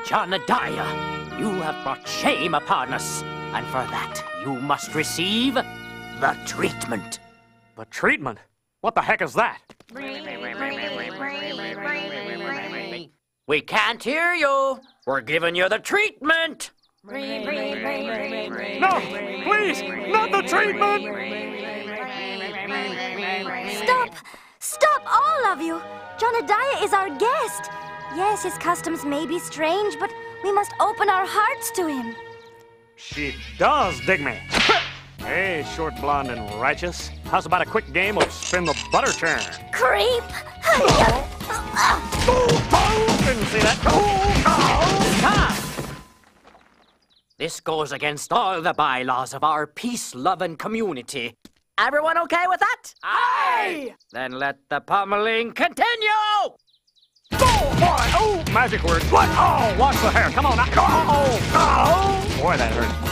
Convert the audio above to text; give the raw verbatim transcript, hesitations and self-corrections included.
Jonadiah, you have brought shame upon us, and for that you must receive the treatment. The treatment? What the heck is that? We can't hear you. We're giving you the treatment. No, please, not the treatment! Stop! Stop, all of you! Jonadiah is our guest. Yes, his customs may be strange, but we must open our hearts to him. She does dig me. Hey, short, blonde, and righteous. How's about a quick game of spin the butter churn? Creep! Didn't see that. Stop! This goes against all the bylaws of our peace-loving community. Everyone okay with that? Aye! Then let the pummeling continue! Oh, boy! Oh, magic word. What? Oh, wash the hair. Come on now. Oh, oh. Boy, that hurt.